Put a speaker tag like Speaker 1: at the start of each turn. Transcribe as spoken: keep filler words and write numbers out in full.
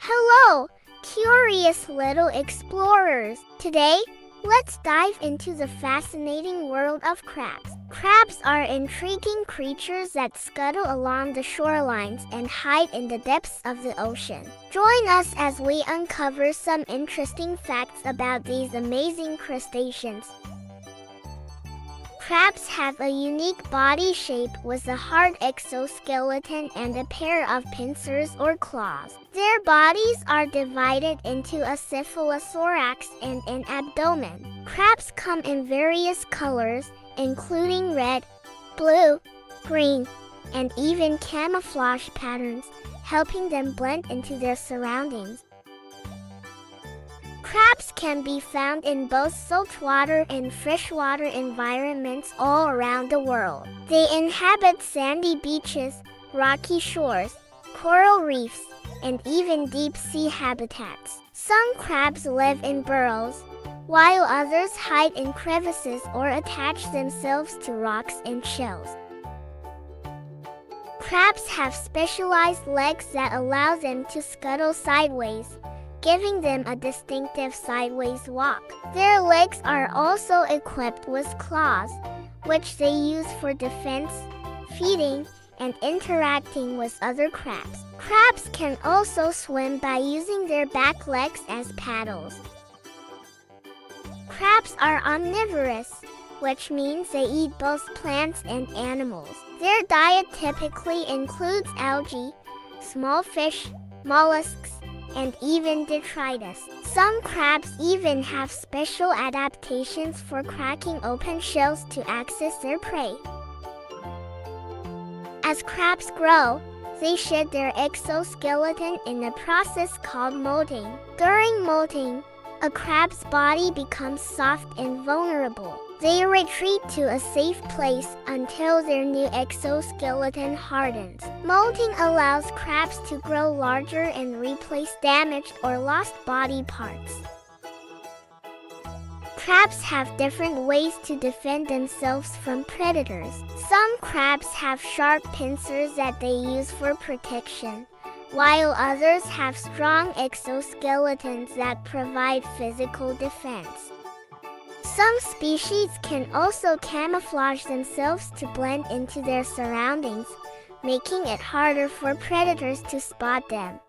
Speaker 1: Hello, curious little explorers. Today, let's dive into the fascinating world of crabs. Crabs are intriguing creatures that scuttle along the shorelines and hide in the depths of the ocean. Join us as we uncover some interesting facts about these amazing crustaceans. Crabs have a unique body shape with a hard exoskeleton and a pair of pincers or claws. Their bodies are divided into a cephalothorax and an abdomen. Crabs come in various colors, including red, blue, green, and even camouflage patterns, helping them blend into their surroundings. Crabs can be found in both saltwater and freshwater environments all around the world. They inhabit sandy beaches, rocky shores, coral reefs, and even deep-sea habitats. Some crabs live in burrows, while others hide in crevices or attach themselves to rocks and shells. Crabs have specialized legs that allow them to scuttle sideways, giving them a distinctive sideways walk. Their legs are also equipped with claws, which they use for defense, feeding, and interacting with other crabs. Crabs can also swim by using their back legs as paddles. Crabs are omnivorous, which means they eat both plants and animals. Their diet typically includes algae, small fish, mollusks, and even detritus. Some crabs even have special adaptations for cracking open shells to access their prey. As crabs grow, they shed their exoskeleton in a process called molting. During molting, a crab's body becomes soft and vulnerable. They retreat to a safe place until their new exoskeleton hardens. Molting allows crabs to grow larger and replace damaged or lost body parts. Crabs have different ways to defend themselves from predators. Some crabs have sharp pincers that they use for protection, while others have strong exoskeletons that provide physical defense. Some species can also camouflage themselves to blend into their surroundings, making it harder for predators to spot them.